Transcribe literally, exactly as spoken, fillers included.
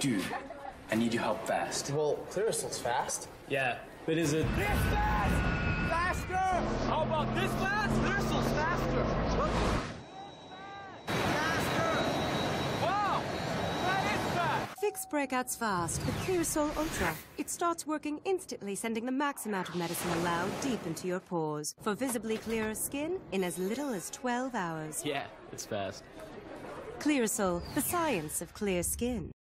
Dude, I need your help fast. Well, Clearasil's fast. Yeah, but is it... This fast! Faster! How about this fast? Clearasil's faster! Faster! Wow! That is fast! Fix breakouts fast with Clearasil Ultra. It starts working instantly, sending the max amount of medicine allowed deep into your pores for visibly clearer skin in as little as twelve hours. Yeah, it's fast. Clearasil, the science of clear skin.